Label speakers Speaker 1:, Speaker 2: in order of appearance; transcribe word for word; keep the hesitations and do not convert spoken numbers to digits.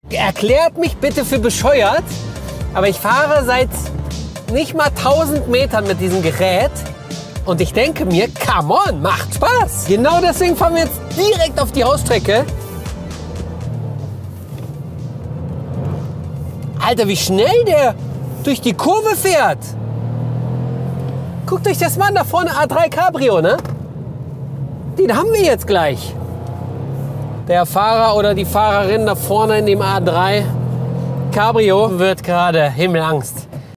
Speaker 1: Erklärt mich bitte für bescheuert, aber ich fahre seit nicht mal tausend Metern mit diesem Gerät und ich denke mir, come on, macht Spaß. Genau deswegen fahren wir jetzt direkt auf die Hausstrecke. Alter, wie schnell der durch die Kurve fährt. Guckt euch das mal an, da vorne A drei Cabrio, ne? Den haben wir jetzt gleich. Der Fahrer oder die Fahrerin da vorne in dem A drei Cabrio wird gerade Himmelangst.